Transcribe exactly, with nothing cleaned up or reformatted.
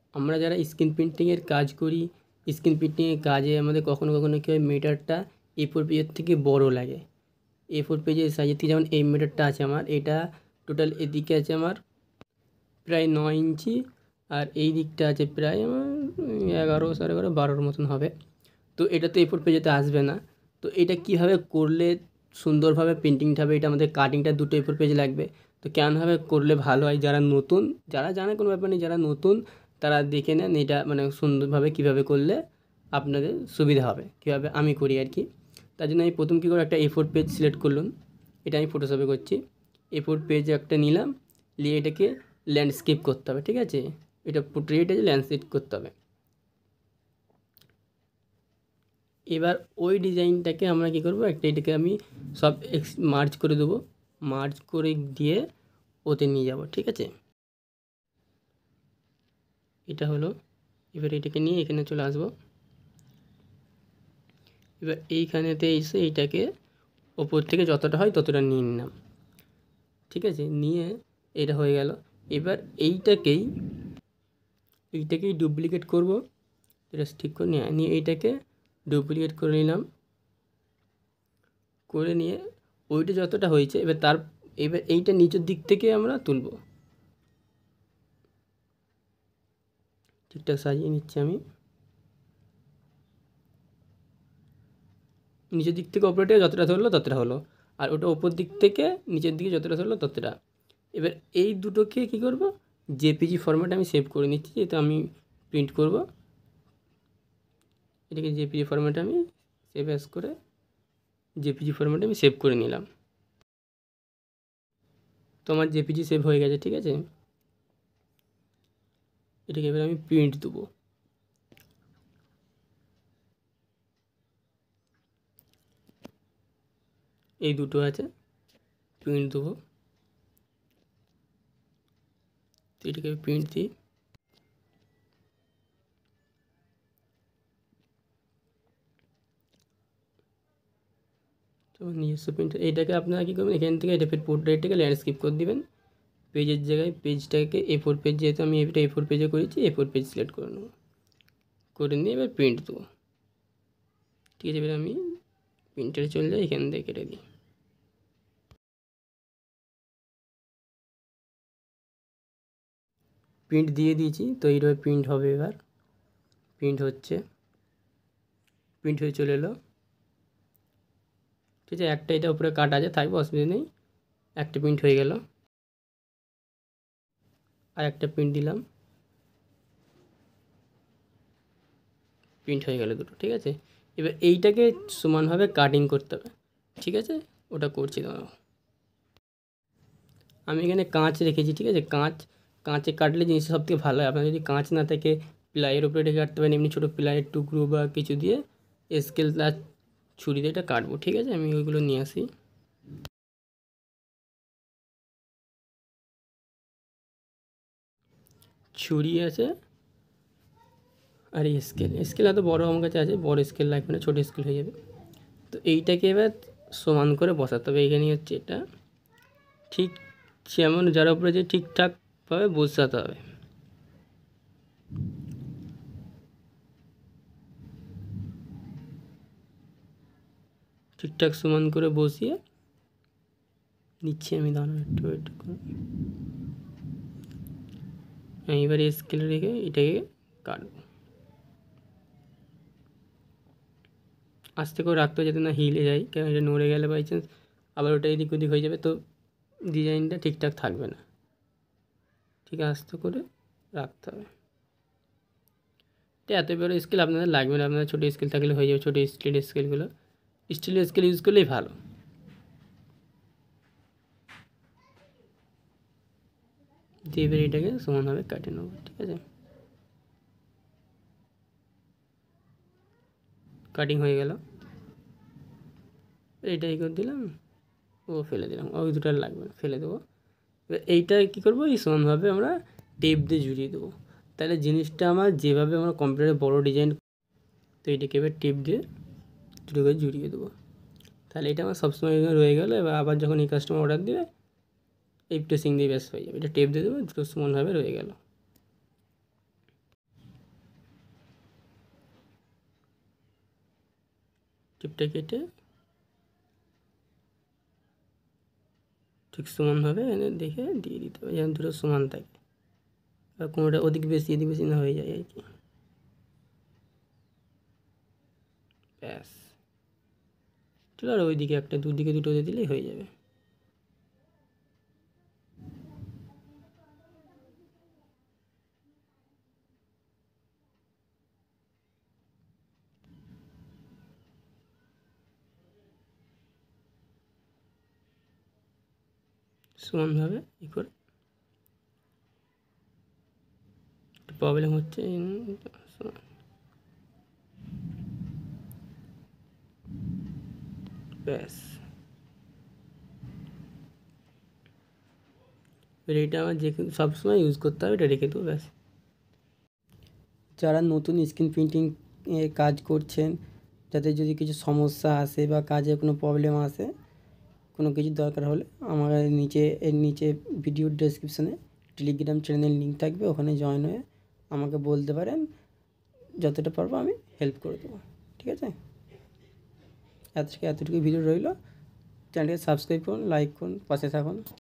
আমরা যারা স্ক্রিন প্রিন্টিংয়ের কাজ করি, স্ক্রিন প্রিন্টিংয়ের কাজে আমাদের কখনো কখনো কী হয়, মিটারটা এ ফোর পেজের থেকে বড় লাগে। এ ফোর পেজের সাইজের থেকে যেমন এই মিটারটা আছে আমার, এটা টোটাল এদিকে আছে আমার প্রায় নয় ইঞ্চি, আর এই দিকটা আছে প্রায় আমার এগারো সাড়ে এগারো বারোর মতন হবে। তো এটা তো এ ফোর পেজেতে আসবে না। তো এটা কীভাবে করলে সুন্দরভাবে প্রিন্টিংটা হবে, এটা আমাদের কাটিংটা দুটো এ ফোর পেজ লাগবে। তো কেমনভাবে করলে ভালো হয়, যারা নতুন, যারা জানে কোনো ব্যাপার নেই, যারা নতুন তারা দেখে নেন এটা মানে সুন্দরভাবে কীভাবে করলে আপনাদের সুবিধা হবে, কীভাবে আমি করি আর কি। তার জন্য আমি প্রথম কী করে একটা এ ফোর পেজ সিলেক্ট করলাম, এটা আমি ফটোশপে করছি। এ ফোর পেজ একটা নিলাম, নিয়ে এটাকে ল্যান্ডস্কেপ করতে হবে, ঠিক আছে। এটা পোর্ট্রেট আছে, ল্যান্ডস্কেপ করতে হবে। এবার ওই ডিজাইনটাকে আমরা কী করবো, একটা এটাকে আমি সব এক্স মার্জ করে দেবো, মার্জ করে দিয়ে ওতে নিয়ে যাব, ঠিক আছে। এটা হলো, এবার এটাকে নিয়ে এখানে চলে আসবো। এবার এইখানেতে এসে এইটাকে ওপর থেকে যতটা হয় ততটা নিয়ে নিলাম, ঠিক আছে। নিয়ে এটা হয়ে গেল। এবার এইটাকেই এইটাকেই ডুপ্লিকেট করব, এটা ঠিক করে নিয়ে নিয়ে এইটাকে ডুপ্লিকেট করে নিলাম। করে নিয়ে ওইটা যতটা হয়েছে এবার তার এবার এইটা নিচের দিক থেকে আমরা তুলব, ঠিকঠাক সাজিয়ে নিচ্ছি আমি। নিচের দিক থেকে ওপরটা যতটা ধরলো ততটা হলো, আর ওটা ওপর দিক থেকে নিচের দিকে যতটা ধরলো ততটা। এবার এই দুটোকে কী করব, জেপিজি ফরম্যাটে আমি সেভ করে নিচ্ছি, যেহেতু আমি প্রিন্ট করব। এটাকে জেপিজি ফরম্যাটে আমি সেভ অ্যাজ করে জেপিজি ফরম্যাটে আমি সেভ করে নিলাম। তো আমার জেপিজি সেভ হয়ে গেছে, ঠিক আছে। এটাকে এবার আমি প্রিন্ট দেবো। এই দুটো আছে, প্রিন্ট দেবো। তো এটাকে আমি প্রিন্ট দিই। তো নিজস্ব প্রিন্ট, এইটাকে আপনারা কী করবেন, এখান থেকে এটা ফের পোর্ট্রেটটাকে ল্যান্ডস্কেপ করে দেবেন। পেজের জায়গায় পেজটাকে এ ফোর পেজ, যেহেতু আমি এটা এ ফোর পেজে করেছি, এ ফোর পেজ সিলেক্ট করে নেবো, করে নিয়ে এবার প্রিন্ট দেবো, ঠিক আছে। এবার আমি প্রিন্টারে চলে যাই, এখান থেকে কেটে দিই। প্রিন্ট দিয়ে দিয়েছি, তো এইভাবে প্রিন্ট হবে। এবার প্রিন্ট হচ্ছে, প্রিন্ট হয়ে চলে এলো, ঠিক আছে। একটা এটা উপরে কাট আছে, থাকবে, অসুবিধা নেই। একটা প্রিন্ট হয়ে গেল, আর একটা প্রিন্ট দিলাম, প্রিন্ট হয়ে গেল দুটো, ঠিক আছে। এবার এইটাকে সমানভাবে কাটিং করতে হবে, ঠিক আছে। ওটা করছি দাঁড়াও। আমি এখানে কাঁচ রেখেছি, ঠিক আছে। কাঁচ কাঁচে কাটলে জিনিসটা সবথেকে ভালো হয়। আপনার যদি কাঁচ না থাকে, প্লাইয়ের উপরে রেখে কাটতে পারেন, এমনি ছোটো প্লাইয়ের টুকরো বা কিছু দিয়ে স্কেল আর ছুরি দিয়ে এটা কাটবো, ঠিক আছে। আমি ওইগুলো নিয়ে আসি। ছুরি আছে আর স্কেল, স্কেল এত বড়ো আমার কাছে আছে, বড় স্কেল লাগবে না, ছোটো স্কেল হয়ে যাবে। তো এইটাকে এবার সমান করে বসাতে হবে। এইখানে হচ্ছে এটা ঠিক যেমন যার উপরে যে ঠিকঠাকভাবে বসাতে হবে। ঠিকঠাক সমান করে বসিয়ে নিচ্ছি আমি, দাঁড়ানো একটু একটু করে। এইবারে স্কেল রেখে এটাকে কাটবো, আস্তে করে রাখতে হবে যাতে না হিলে যায়, কারণ এটা নড়ে গেলে বাই চান্স আবার ওটা এদিক ওদিক হয়ে যাবে, তো ডিজাইনটা ঠিকঠাক থাকবে না। ঠিক আস্তে করে রাখতে হবে। এটা এত বড় স্কেল আপনাদের লাগবে না, আপনাদের ছোটো স্কেল থাকলে হয়ে যাবে। ছোটো স্টিলের স্কেলগুলো, স্টিলের স্কেল ইউজ করলেই ভালো। দিয়ে এবার এটাকে সমানভাবে কাটে নেবো, ঠিক আছে। কাটিং হয়ে গেল, এইটাই করে দিলাম, ও ফেলে দিলাম, ওই দুটো লাগবে না, ফেলে দেবো। এবার এইটা কী করবো, এই সমানভাবে আমরা টেপ দিয়ে জুড়িয়ে দেবো, তাহলে জিনিসটা আমার যেভাবে আমরা কম্পিউটারে বড়ো ডিজাইন, তো এইটাকে এবার টেপ দিয়ে দুটো করে জুড়িয়ে দেবো, তাহলে এটা আমার সবসময় রয়ে গেলো। এবার আবার যখন এই কাস্টমার অর্ডার দেবে, এই প্রেসিং দিয়ে ব্যাস হয়ে যাবে। এটা টেপ দিয়ে দেবো, দুটো সমানভাবে রয়ে গেল। টিপটা কেটে ঠিক সমানভাবে এনে দেখে দিয়ে দিতে হবে, যেন দুটো সমান থাকে, আর কোনোটা ওদিক বেশি এদিক বেশি না হয়ে যায় আর কি। ব্যাস, ঠিক আর ওইদিকে একটা, দুদিকে দুটো দিয়ে দিলেই হয়ে যাবে। সমানভাবে ই করে, প্রবলেম হচ্ছে ব্যাস। এটা আমার যে সবসময় ইউজ করতে হবে, এটা রেখে দেবো ব্যাস। যারা নতুন স্ক্রিন প্রিন্টিং এ কাজ করছেন, যাদের যদি কিছু সমস্যা আসে বা কাজে কোনো প্রবলেম আসে, কোনো কিছু দরকার হলে আমার নিচে এর নিচে ভিডিও ডেসক্রিপশানে টেলিগ্রাম চ্যানেলের লিঙ্ক থাকবে, ওখানে জয়েন হয়ে আমাকে বলতে পারেন, যতটা পারবো আমি হেল্প করে দেবো, ঠিক আছে। আজকে এতটুকু ভিডিও রইল, চ্যানেলকে সাবস্ক্রাইব করুন, লাইক করুন, পাশে থাকুন।